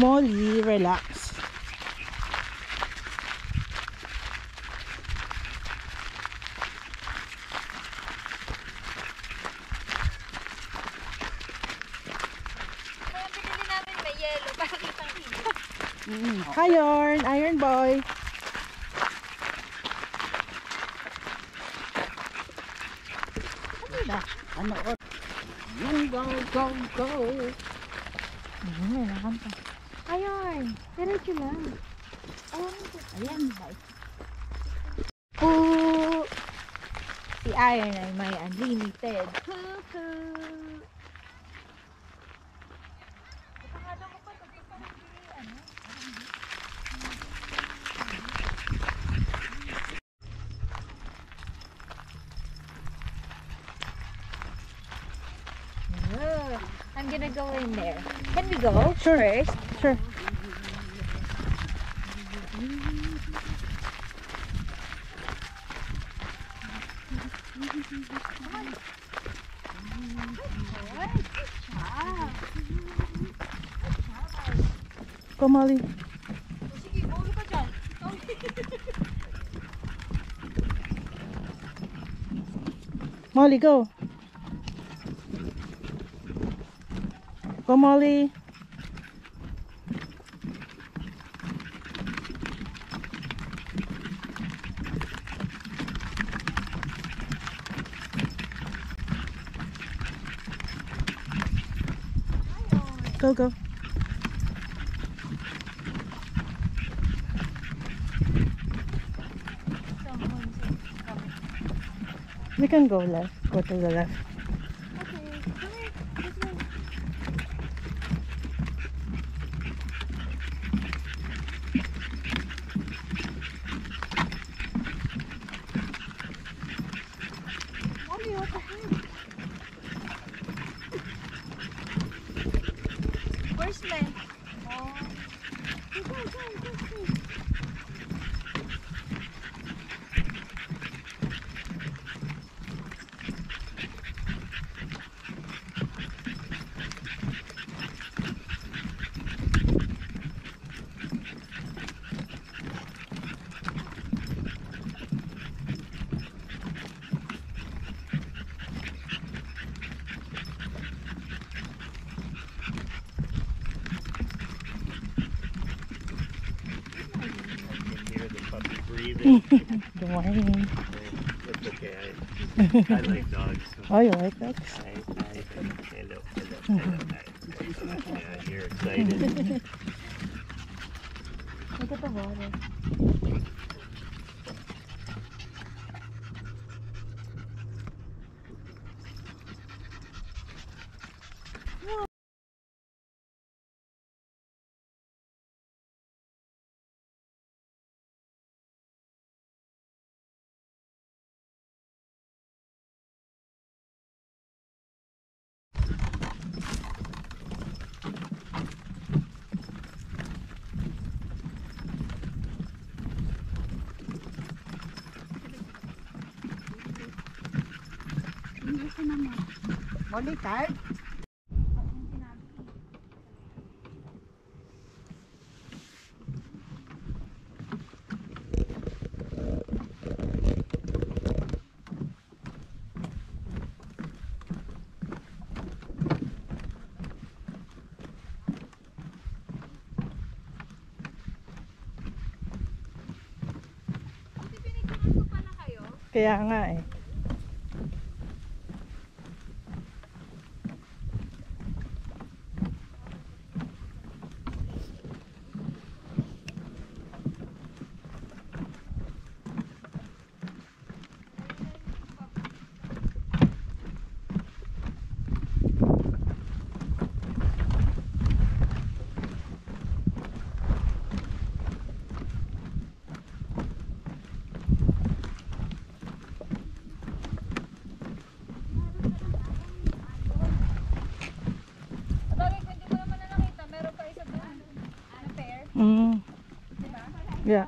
Molly, relax. Kaya binili namin may yellow para kitang hilo. Hi, Iron Boy. Ano ba? Ano? Yung go, go, go. May nakanta. Ayun, diretso lang. Ayan, bye. Oo. Si Iron ay may unlimited. Cuckoo. I'm gonna go in there. Can we go first? Sure. Go, Molly. Sige, ulo ka dyan. Molly, go. Go, Molly. Go, go. We can go left. Go to the left. Where's Len? Good morning. It's okay. I like dogs. So Oh, you like that? hello. Yeah, you're excited. Look at the water. Molly, tired? Kaya nga eh. Yeah.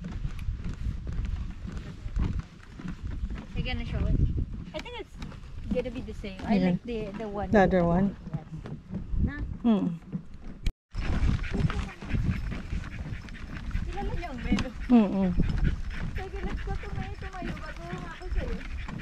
You're gonna show it? I think it's gonna be the same. I Yeah. like the one. The other one. Yes. Na? Kilala niyo ang menu. Sige, let's go tumayo bago ako sa'yo.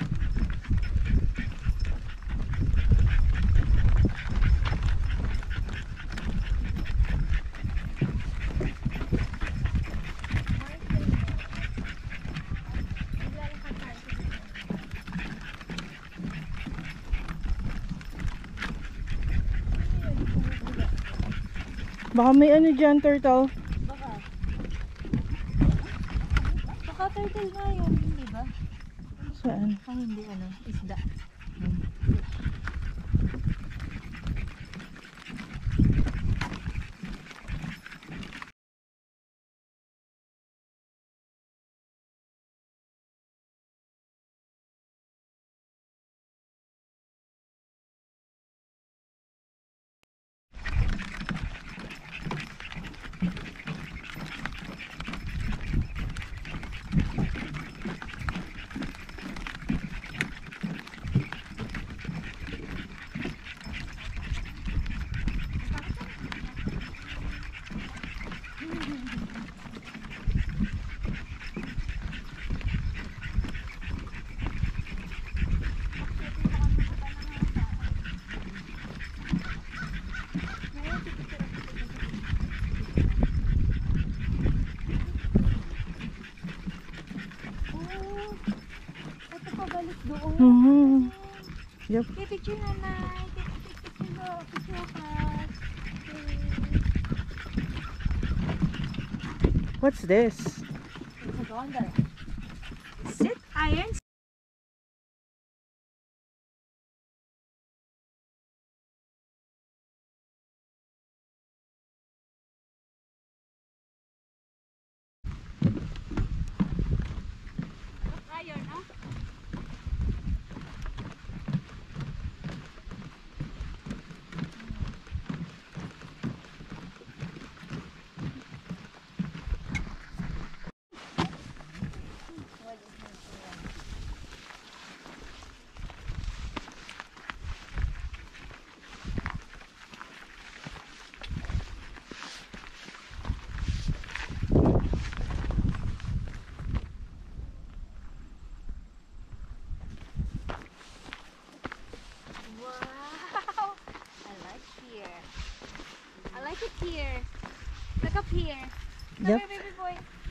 Baka may ano dyan, turtle. Baka turtle nga yun, hindi ba? Saan? Ah, hindi ano, isda. Mhm. Yep. Okay, picture na na. Picture ka. What's this? Sit iron. Iron, no? Wow! I like here. I like it here. Look up here. Come Yep. here, baby boy.